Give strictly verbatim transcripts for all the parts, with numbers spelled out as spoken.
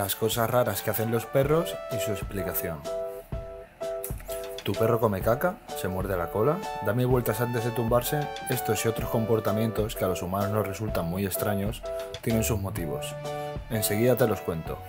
las cosas raras que hacen los perros y su explicación. ¿Tu perro come caca? ¿Se muerde la cola? ¿Da mil vueltas antes de tumbarse? Estos y otros comportamientos que a los humanos nos resultan muy extraños tienen sus motivos. Enseguida te los cuento.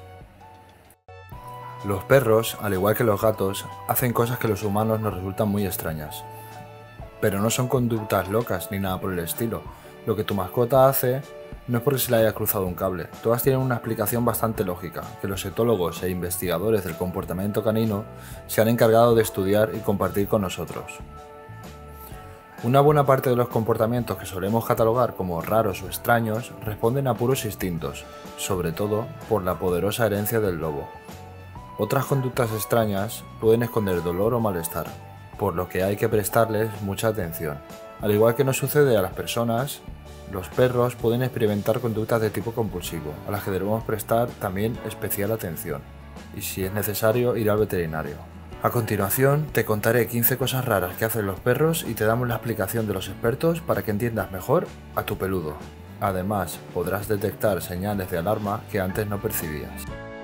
Los perros, al igual que los gatos, hacen cosas que a los humanos nos resultan muy extrañas. Pero no son conductas locas ni nada por el estilo. Lo que tu mascota hace no es porque se le haya cruzado un cable. Todas tienen una explicación bastante lógica, que los etólogos e investigadores del comportamiento canino se han encargado de estudiar y compartir con nosotros. Una buena parte de los comportamientos que solemos catalogar como raros o extraños responden a puros instintos, sobre todo por la poderosa herencia del lobo. Otras conductas extrañas pueden esconder dolor o malestar, por lo que hay que prestarles mucha atención. Al igual que nos sucede a las personas, los perros pueden experimentar conductas de tipo compulsivo, a las que debemos prestar también especial atención, y si es necesario ir al veterinario. A continuación te contaré quince cosas raras que hacen los perros y te damos la explicación de los expertos para que entiendas mejor a tu peludo. Además, podrás detectar señales de alarma que antes no percibías.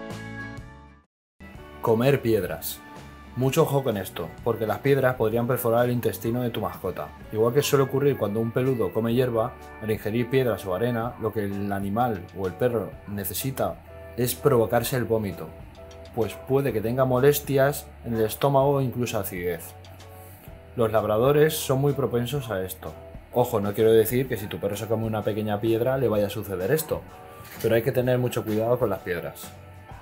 Comer piedras. Mucho ojo con esto, porque las piedras podrían perforar el intestino de tu mascota. Igual que suele ocurrir cuando un peludo come hierba, al ingerir piedras o arena, lo que el animal o el perro necesita es provocarse el vómito, pues puede que tenga molestias en el estómago o incluso acidez. Los labradores son muy propensos a esto. Ojo, no quiero decir que si tu perro se come una pequeña piedra le vaya a suceder esto, pero hay que tener mucho cuidado con las piedras.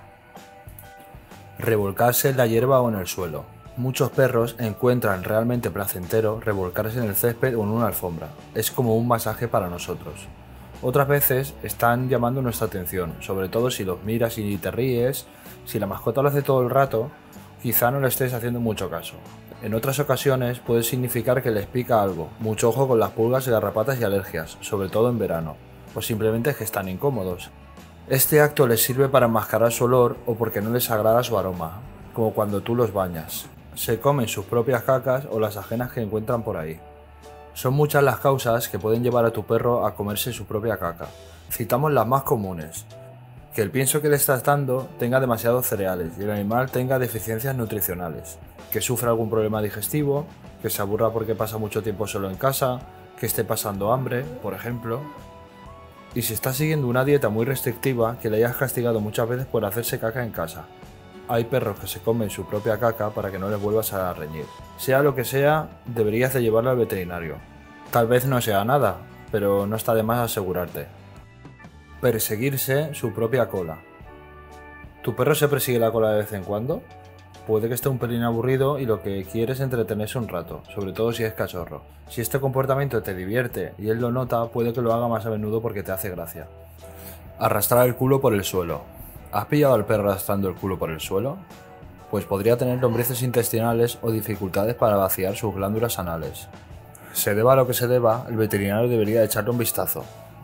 Revolcarse en la hierba o en el suelo. Muchos perros encuentran realmente placentero revolcarse en el césped o en una alfombra. Es como un masaje para nosotros. Otras veces están llamando nuestra atención, sobre todo si los miras y te ríes. Si la mascota lo hace todo el rato, quizá no le estés haciendo mucho caso. En otras ocasiones puede significar que les pica algo. Mucho ojo con las pulgas, garrapatas y alergias, sobre todo en verano, o simplemente es que están incómodos. Este acto les sirve para enmascarar su olor o porque no les agrada su aroma, como cuando tú los bañas. Se comen sus propias cacas o las ajenas que encuentran por ahí. Son muchas las causas que pueden llevar a tu perro a comerse su propia caca. Citamos las más comunes: que el pienso que le estás dando tenga demasiados cereales y el animal tenga deficiencias nutricionales, que sufra algún problema digestivo, que se aburra porque pasa mucho tiempo solo en casa, que esté pasando hambre, por ejemplo. Y si estás siguiendo una dieta muy restrictiva, que le hayas castigado muchas veces por hacerse caca en casa. Hay perros que se comen su propia caca para que no les vuelvas a reñir. Sea lo que sea, deberías de llevarlo al veterinario. Tal vez no sea nada, pero no está de más asegurarte. Perseguirse su propia cola. ¿Tu perro se persigue la cola de vez en cuando? Puede que esté un pelín aburrido y lo que quiere es entretenerse un rato, sobre todo si es cachorro. Si este comportamiento te divierte y él lo nota, puede que lo haga más a menudo porque te hace gracia. Arrastrar el culo por el suelo. ¿Has pillado al perro arrastrando el culo por el suelo? Pues podría tener lombrices intestinales o dificultades para vaciar sus glándulas anales. Se deba a lo que se deba, el veterinario debería echarle un vistazo.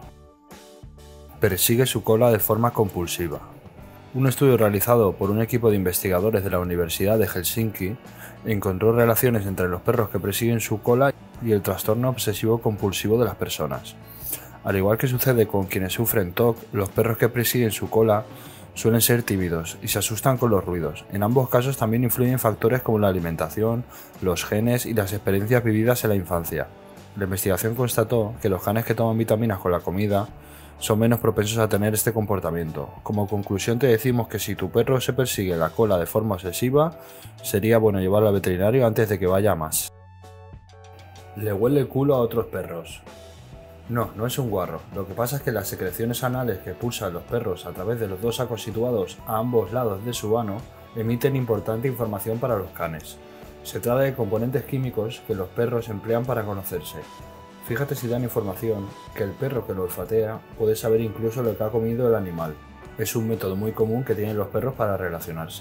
Persigue su cola de forma compulsiva. Un estudio realizado por un equipo de investigadores de la Universidad de Helsinki encontró relaciones entre los perros que persiguen su cola y el trastorno obsesivo-compulsivo de las personas. Al igual que sucede con quienes sufren T O C, los perros que persiguen su cola suelen ser tímidos y se asustan con los ruidos. En ambos casos también influyen factores como la alimentación, los genes y las experiencias vividas en la infancia. La investigación constató que los canes que toman vitaminas con la comida son menos propensos a tener este comportamiento. Como conclusión te decimos que si tu perro se persigue la cola de forma obsesiva, sería bueno llevarlo al veterinario antes de que vaya a más. Le huele el culo a otros perros. No, no es un guarro. Lo que pasa es que las secreciones anales que expulsan los perros a través de los dos sacos situados a ambos lados de su ano emiten importante información para los canes. Se trata de componentes químicos que los perros emplean para conocerse. Fíjate si dan información que el perro que lo olfatea puede saber incluso lo que ha comido el animal. Es un método muy común que tienen los perros para relacionarse.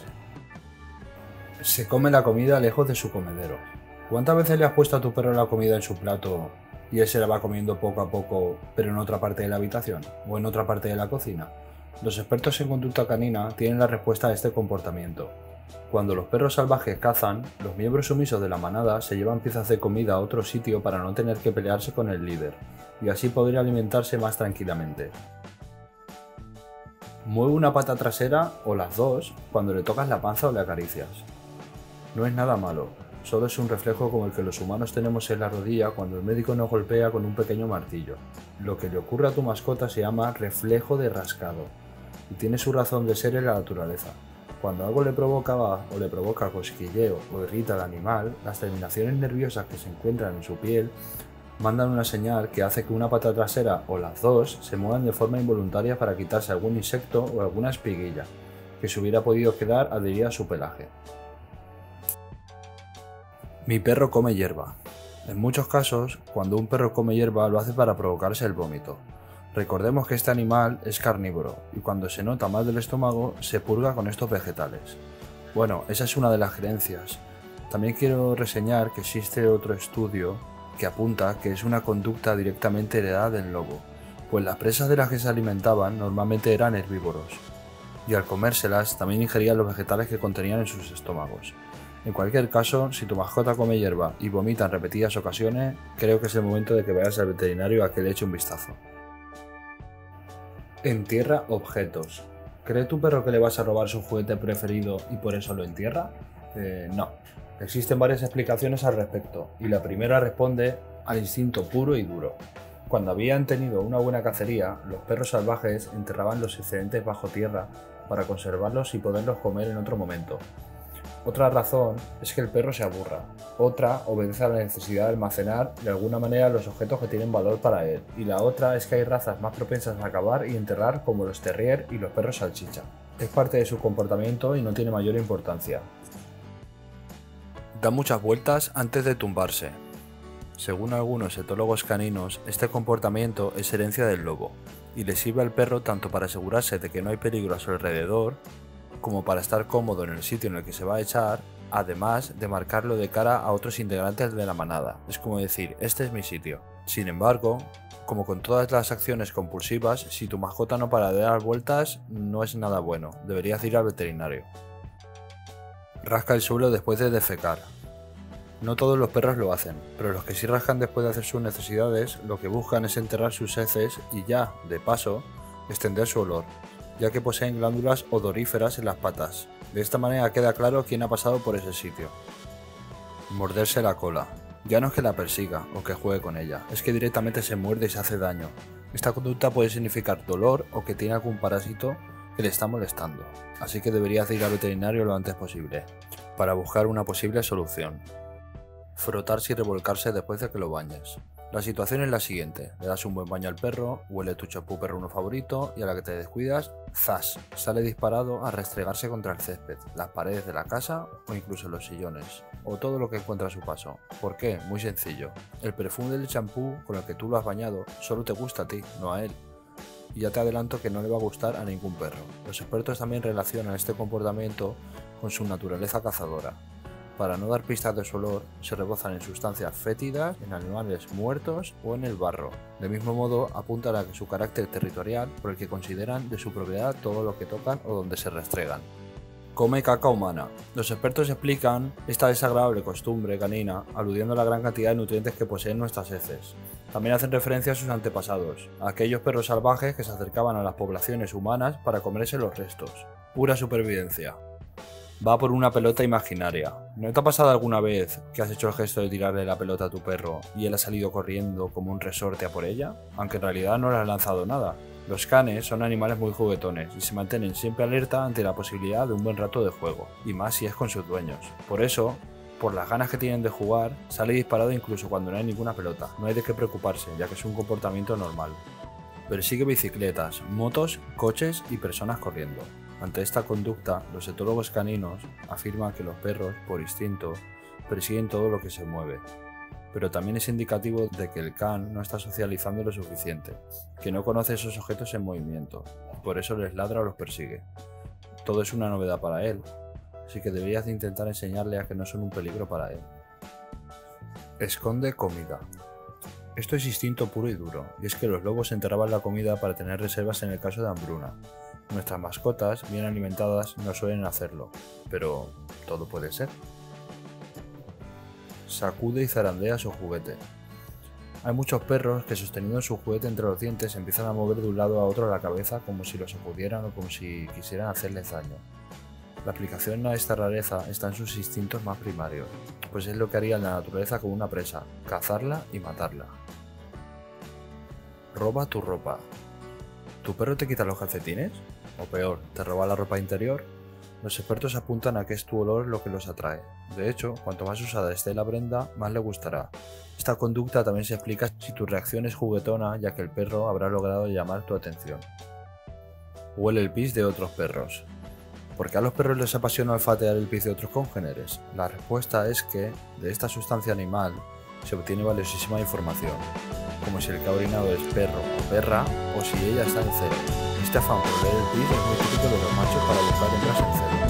Se come la comida lejos de su comedero. ¿Cuántas veces le has puesto a tu perro la comida en su plato y él se la va comiendo poco a poco, pero en otra parte de la habitación o en otra parte de la cocina? Los expertos en conducta canina tienen la respuesta a este comportamiento. Cuando los perros salvajes cazan, los miembros sumisos de la manada se llevan piezas de comida a otro sitio para no tener que pelearse con el líder, y así poder alimentarse más tranquilamente. Mueve una pata trasera o las dos cuando le tocas la panza o le acaricias. No es nada malo, solo es un reflejo como el que los humanos tenemos en la rodilla cuando el médico nos golpea con un pequeño martillo. Lo que le ocurre a tu mascota se llama reflejo de rascado y tiene su razón de ser en la naturaleza. Cuando algo le provoca o le provoca cosquilleo o irrita al animal, las terminaciones nerviosas que se encuentran en su piel mandan una señal que hace que una pata trasera o las dos se muevan de forma involuntaria para quitarse algún insecto o alguna espiguilla que se hubiera podido quedar adherida a su pelaje. Mi perro come hierba. En muchos casos, cuando un perro come hierba lo hace para provocarse el vómito. Recordemos que este animal es carnívoro y cuando se nota mal del estómago se purga con estos vegetales. Bueno, esa es una de las creencias. También quiero reseñar que existe otro estudio que apunta que es una conducta directamente heredada del lobo, pues las presas de las que se alimentaban normalmente eran herbívoros, y al comérselas también ingerían los vegetales que contenían en sus estómagos. En cualquier caso, si tu mascota come hierba y vomita en repetidas ocasiones, creo que es el momento de que vayas al veterinario a que le eche un vistazo. Entierra objetos. ¿Cree tu perro que le vas a robar su juguete preferido y por eso lo entierra? Eh, no. Existen varias explicaciones al respecto, y la primera responde al instinto puro y duro. Cuando habían tenido una buena cacería, los perros salvajes enterraban los excedentes bajo tierra para conservarlos y poderlos comer en otro momento. Otra razón es que el perro se aburra. Otra obedece a la necesidad de almacenar de alguna manera los objetos que tienen valor para él. Y la otra es que hay razas más propensas a acabar y enterrar como los terrier y los perros salchicha. Es parte de su comportamiento y no tiene mayor importancia. Da muchas vueltas antes de tumbarse. Según algunos etólogos caninos, este comportamiento es herencia del lobo y le sirve al perro tanto para asegurarse de que no hay peligro a su alrededor como para estar cómodo en el sitio en el que se va a echar, además de marcarlo de cara a otros integrantes de la manada. Es como decir, este es mi sitio. Sin embargo, como con todas las acciones compulsivas, si tu mascota no para de dar vueltas, no es nada bueno, deberías ir al veterinario. Rasca el suelo después de defecar. No todos los perros lo hacen, pero los que sí rascan después de hacer sus necesidades, lo que buscan es enterrar sus heces y ya, de paso, extender su olor, ya que poseen glándulas odoríferas en las patas. De esta manera queda claro quién ha pasado por ese sitio. Morderse la cola. Ya no es que la persiga o que juegue con ella, es que directamente se muerde y se hace daño. Esta conducta puede significar dolor o que tiene algún parásito que le está molestando, así que deberías ir al veterinario lo antes posible, para buscar una posible solución. Frotarse y revolcarse después de que lo bañes. La situación es la siguiente: le das un buen baño al perro, huele tu champú perruno favorito y a la que te descuidas, ¡zas!, sale disparado a restregarse contra el césped, las paredes de la casa o incluso los sillones, o todo lo que encuentra a su paso. ¿Por qué? Muy sencillo. El perfume del champú con el que tú lo has bañado solo te gusta a ti, no a él. Y ya te adelanto que no le va a gustar a ningún perro. Los expertos también relacionan este comportamiento con su naturaleza cazadora. Para no dar pistas de su olor, se rebozan en sustancias fétidas, en animales muertos o en el barro. Del mismo modo, apuntan a su carácter territorial por el que consideran de su propiedad todo lo que tocan o donde se restregan. Come caca humana. Los expertos explican esta desagradable costumbre canina aludiendo a la gran cantidad de nutrientes que poseen nuestras heces. También hacen referencia a sus antepasados, a aquellos perros salvajes que se acercaban a las poblaciones humanas para comerse los restos. Pura supervivencia. Va por una pelota imaginaria. ¿No te ha pasado alguna vez que has hecho el gesto de tirarle la pelota a tu perro y él ha salido corriendo como un resorte a por ella? Aunque en realidad no le has lanzado nada. Los canes son animales muy juguetones y se mantienen siempre alerta ante la posibilidad de un buen rato de juego, y más si es con sus dueños. Por eso, por las ganas que tienen de jugar, sale disparado incluso cuando no hay ninguna pelota. No hay de qué preocuparse, ya que es un comportamiento normal. Persigue bicicletas, motos, coches y personas corriendo. Ante esta conducta, los etólogos caninos afirman que los perros, por instinto, persiguen todo lo que se mueve. Pero también es indicativo de que el can no está socializando lo suficiente, que no conoce esos objetos en movimiento, y por eso les ladra o los persigue. Todo es una novedad para él, así que deberías de intentar enseñarle a que no son un peligro para él. Esconde comida. Esto es instinto puro y duro, y es que los lobos enterraban la comida para tener reservas en el caso de hambruna. Nuestras mascotas, bien alimentadas, no suelen hacerlo, pero todo puede ser. Sacude y zarandea su juguete. Hay muchos perros que, sosteniendo su juguete entre los dientes, empiezan a mover de un lado a otro la cabeza como si lo sacudieran o como si quisieran hacerles daño. La aplicación a esta rareza está en sus instintos más primarios, pues es lo que haría en la naturaleza con una presa: cazarla y matarla. Roba tu ropa. ¿Tu perro te quita los calcetines? O peor, ¿te roba la ropa interior? Los expertos apuntan a que es tu olor lo que los atrae. De hecho, cuanto más usada esté la prenda, más le gustará. Esta conducta también se explica si tu reacción es juguetona, ya que el perro habrá logrado llamar tu atención. Huele el pis de otros perros. ¿Por qué a los perros les apasiona olfatear el pis de otros congéneres? La respuesta es que de esta sustancia animal se obtiene valiosísima información, como si el que ha orinado es perro o perra, o si ella está en celo. Este afán por leer el pis es muy típico de los machos para buscar hembras en celo.